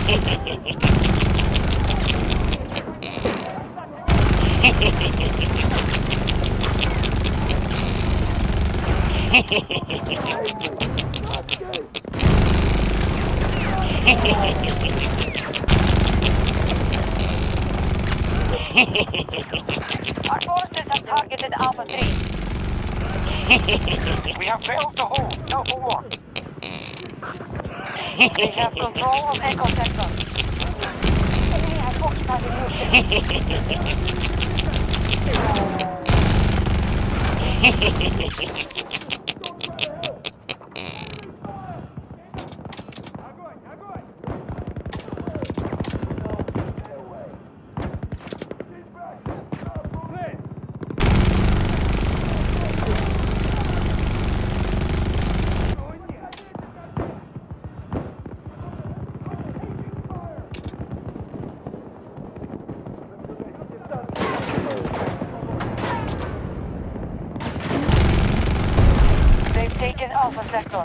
Our forces have targeted Alpha 3. We have failed to hold Alpha 1. We have control of Echo Sector. Enemy has occupied the new They've taken Alpha Sector.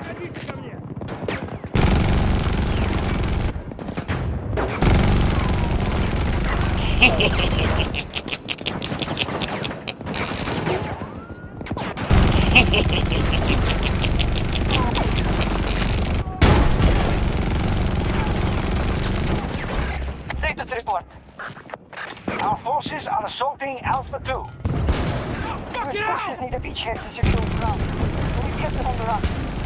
Status report. Our forces are assaulting Alpha 2. US forces need a beachhead to secure ground. We've kept them on the run.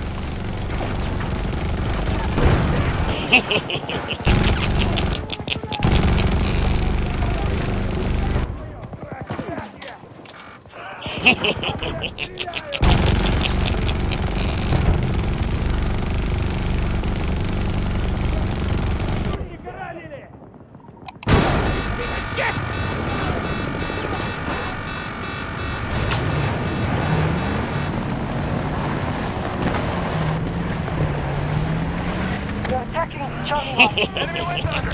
They're attacking Charlie 1. Enemy went under.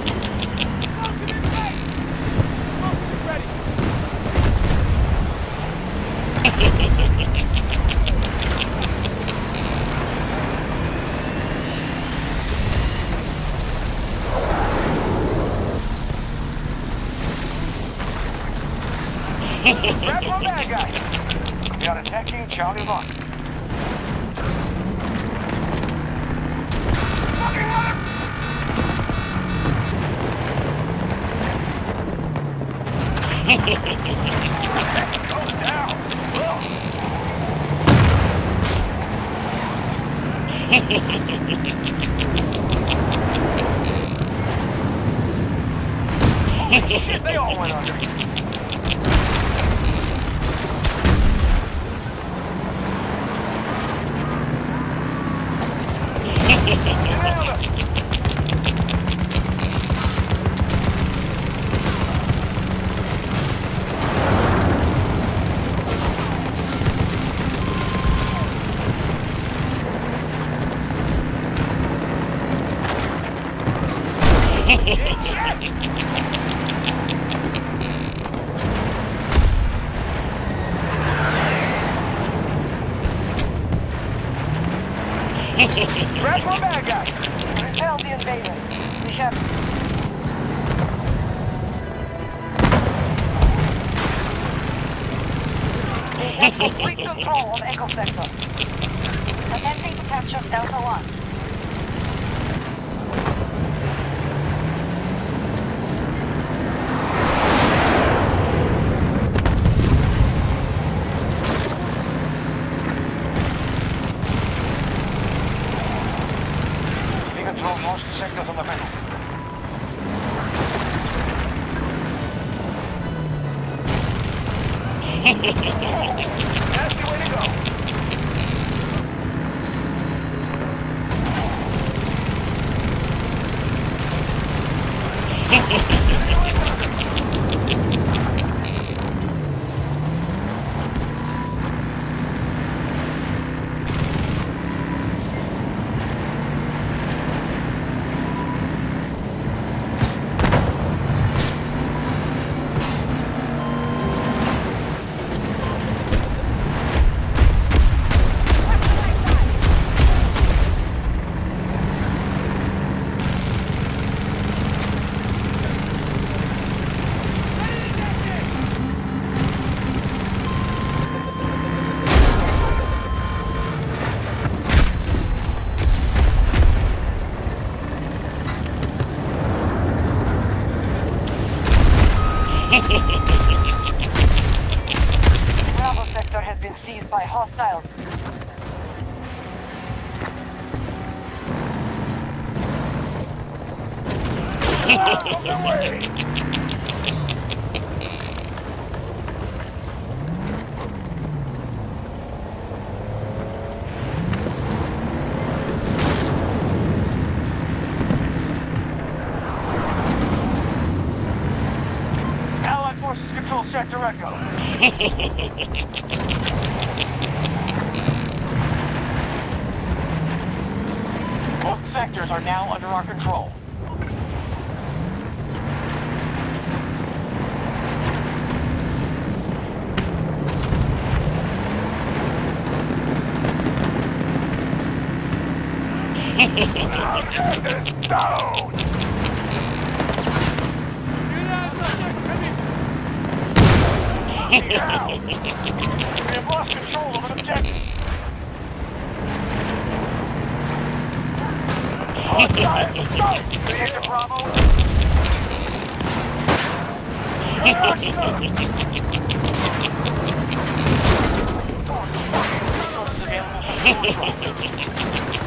Grab one bad guy. We are attacking Charlie 1. Fucking mother! Goes down. Shit, they all went under. Grab one bad guy. Repel the invaders. We have... They have complete control of Echo Sector. Attempting to capture Delta 1. We control most sectors on the menu. That's the way to go. seized by hostiles. Out of the way! Allied forces control Sector Echo. Most sectors are now under our control. Objective down! Now! We have lost control of an objective. Hostile! Stop! Create Bravo! Resources available for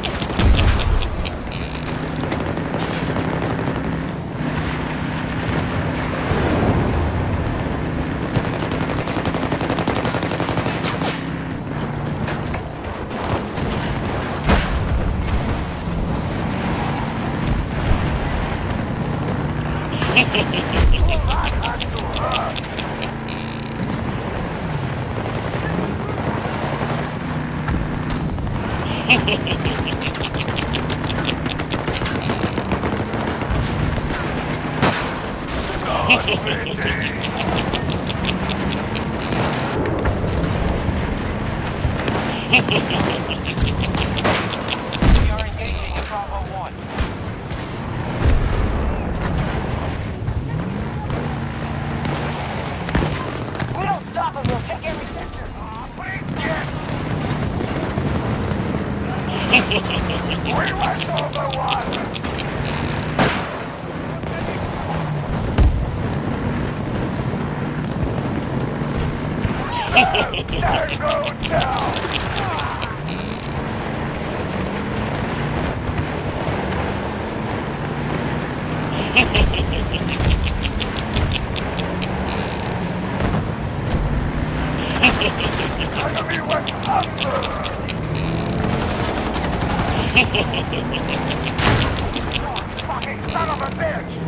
We are engaging in Bravo 1. We don't stop and we'll take every sector. We must over one. Tango down. Enemy went under! Fucking son of a bitch!